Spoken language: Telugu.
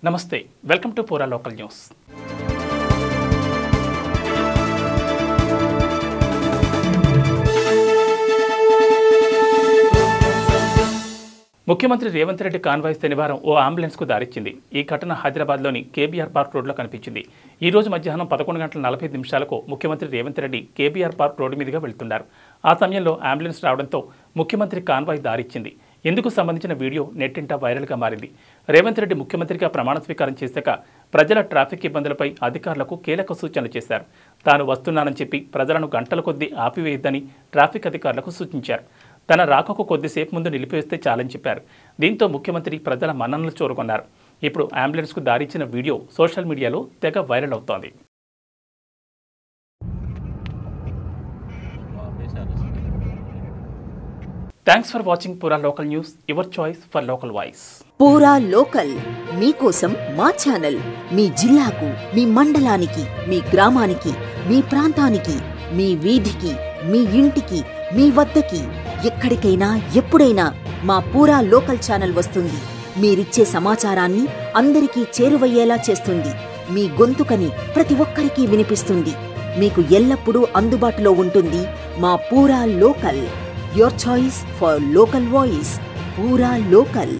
నమస్తే welcome to Pura local news. ముఖ్యమంత్రి రేవంత్ రెడ్డి కాన్వాయ్ శనివారం ఓ అంబులెన్స్ కు దారిచ్చింది। ఈ ఘటన హైదరాబాద్లోని కేబీఆర్ పార్క్ రోడ్లో కనిపించింది। ఈ రోజు మధ్యాహ్నం 11:45 ముఖ్యమంత్రి Revanth Reddy KBR park road మీదుగా వెళ్తున్నారు। ఆ సమయంలో అంబులెన్స్ రావడంతో ముఖ్యమంత్రి కాన్వాయ్ దారిచ్చింది। ఇందుకు సంబంధించిన వీడియో నెట్టింట వైరల్గా మారింది। రేవంత్ రెడ్డి ముఖ్యమంత్రిగా ప్రమాణ స్వీకారం చేశాక ప్రజల ట్రాఫిక్ ఇబ్బందులపై అధికారులకు కీలక సూచనలు చేశారు। తాను వస్తున్నానని చెప్పి ప్రజలను గంటల కొద్దీ ఆపివేయొద్దని ట్రాఫిక్ అధికారులకు సూచించారు। తన రాకకు కొద్దిసేపు ముందు నిలిపివేస్తే చాలని చెప్పారు। దీంతో ముఖ్యమంత్రి ప్రజల మన్ననలు చూరుకున్నారు। ఇప్పుడు అంబులెన్స్కు దారిచ్చిన వీడియో సోషల్ మీడియాలో తెగ వైరల్ అవుతోంది। Thanks for watching Pura local news, your choice for local voice. Pura local మీకోసం మా ఛానల్ మీ జిల్లాకు, మీ మండలానికి, మీ గ్రామానికి, మీ ప్రాంతానికి, మీ వీధికి, మీ ఇంటికి, మీ వద్దకి, ఎక్కడికైనా ఎప్పుడైనా మా పూరా లోకల్ ఛానల్ వస్తుంది। మీరిచ్చే సమాచారాన్ని అందరికీ చేరువయ్యేలా చేస్తుంది। మీ గొంతుకని ప్రతి ఒక్కరికి వినిపిస్తుంది। మీకు ఎల్లప్పుడూ అందుబాటులో ఉంటుంది మా Pura local. Your choice for local voice, Pura Local.